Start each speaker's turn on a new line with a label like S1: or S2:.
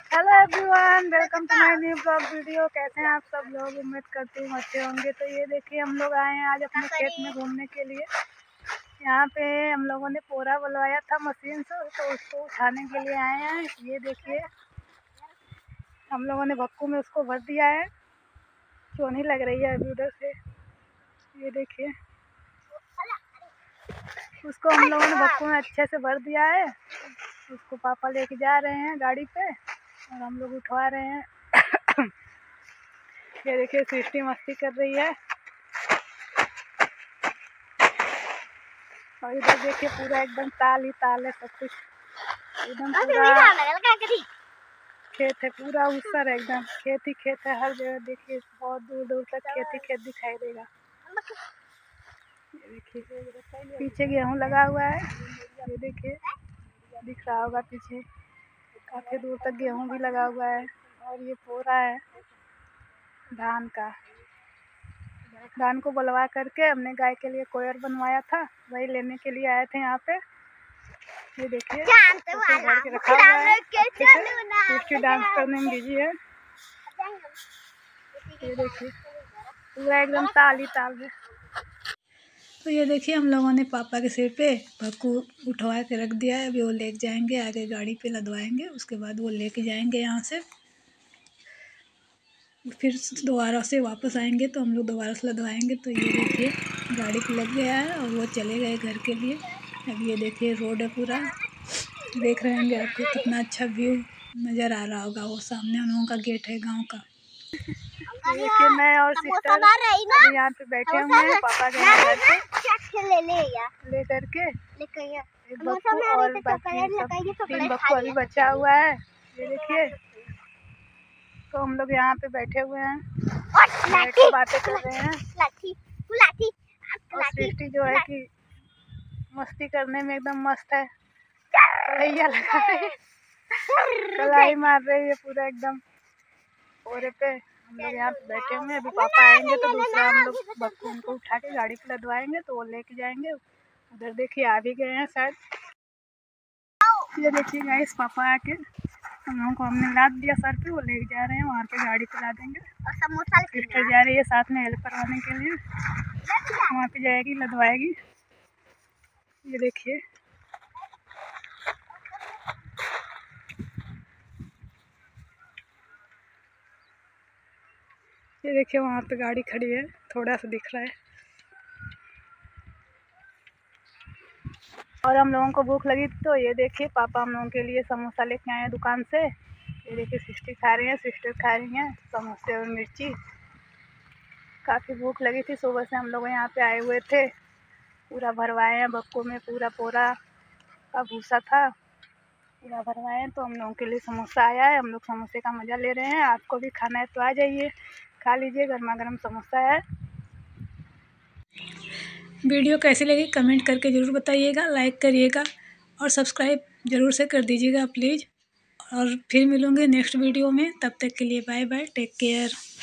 S1: Hello everyone, welcome to my new blog video. कैसे हैं आप सब लोग? उम्मीद करती हूँ अच्छे होंगे। तो ये देखिए, हम लोग आए हैं आज अपने खेत में घूमने के लिए। यहाँ पे हम लोगों ने पोरा बुलवाया था मशीन से, तो उसको उठाने के लिए आए हैं। ये देखिए, हम लोगों ने भक्कू में उसको भर दिया है। चोनी लग रही है अभी उधर से। ये देखिए, उसको हम लोगों ने भक्कू में अच्छे से भर दिया है। उसको पापा लेके जा रहे हैं गाड़ी पे और हम लोग उठवा रहे हैं। ये देखिए, सृष्टि मस्ती कर रही है। और इधर देखिए, पूरा एकदम ताल ही ताल है, सब कुछ एकदम पूरा खेत है, पूरा ऊसर है, एकदम खेत ही खेत है। हर जगह देखिए, बहुत दूर दूर तक खेत ही खेत दिखाई देगा। ये देखिए, पीछे गेहूं लगा हुआ है। ये देखिए, दिख रहा होगा पीछे, काफी दूर तक गेहूं भी लगा हुआ है। और ये पोरा है धान का। धान को बुलवा करके हमने गाय के लिए कोयर बनवाया था, वही लेने के लिए आए थे यहाँ पे। ये देखिए, भर के रखा हुआ है, अच्छे डांस करने में बिजी है। ये देखिए, पूरा एकदम ताल ही ताल है। तो ये देखिए, हम लोगों ने पापा के सिर पे भक्कू उठवा के रख दिया है। अभी वो लेके जाएंगे, आगे गाड़ी पे लदवाएंगे, उसके बाद वो लेके जाएंगे यहाँ से। फिर दोबारा से वापस आएंगे तो हम लोग दोबारा से लदवाएंगे। तो ये देखिए, गाड़ी पे लग गया है और वो चले गए घर के लिए। अब ये देखिए, रोड है पूरा, देख रहे होंगे आपको कितना अच्छा व्यू नज़र आ रहा होगा। वो सामने उन लोगों का गेट है गांव का। देखिए, मैं और सिस्टर यहाँ पे बैठे हुए हैं। पापा गए घर पे ले करके एक बक्कू, और बाकी सब 3 बक्कू अभी बचा हुआ है। ये देखिए, तो हम लोग यहाँ पे बैठे हुए हैं, बैठ के बातें कर रहे हैं। और सृष्टि जो है कि मस्ती करने में एकदम मस्त है, कलैया लगा रही है, कलाई मार रही है पूरा एकदम पोरे पे। हम लोग यहाँ पे बैठे हुए हैं। अभी पापा आएंगे तो दूसरा हम लोग बक्कू उनको उठा के गाड़ी पे लदवाएंगे, तो वो लेके जाएंगे। उधर देखिए, आ भी गए हैं शायद। ये देखिए गाइस, पापा आके हम लोगों को हमने लाद दिया सर पे, वो लेके जा रहे हैं, वहाँ पे गाड़ी पे ला देंगे। और समोसा सिस्टर जा रही है साथ में हेल्प करवाने के लिए, वहाँ पे जाएगी, लदवाएगी। ये देखिए, ये देखिए, वहाँ पे गाड़ी खड़ी है, थोड़ा सा दिख रहा है। और हम लोगों को भूख लगी, तो ये देखिए, पापा हम लोगों के लिए समोसा लेके आए हैं दुकान से। ये देखिए, सिस्टर खा रही हैं, सिस्टर खा रही हैं समोसे और मिर्ची। काफ़ी भूख लगी थी, सुबह से हम लोग यहाँ पे आए हुए थे। पूरा भरवाए हैं बक्कू में, पूरा पोरा का भूसा था, पूरा भरवाए हैं। तो हम लोगों के लिए समोसा आया है, हम लोग समोसे का मज़ा ले रहे हैं। आपको भी खाना है तो आ जाइए, खा लीजिए, गर्मा गर्म समोसा है। वीडियो कैसी लगी कमेंट करके ज़रूर बताइएगा, लाइक करिएगा और सब्सक्राइब ज़रूर से कर दीजिएगा प्लीज़। और फिर मिलूँगी नेक्स्ट वीडियो में, तब तक के लिए बाय बाय, टेक केयर।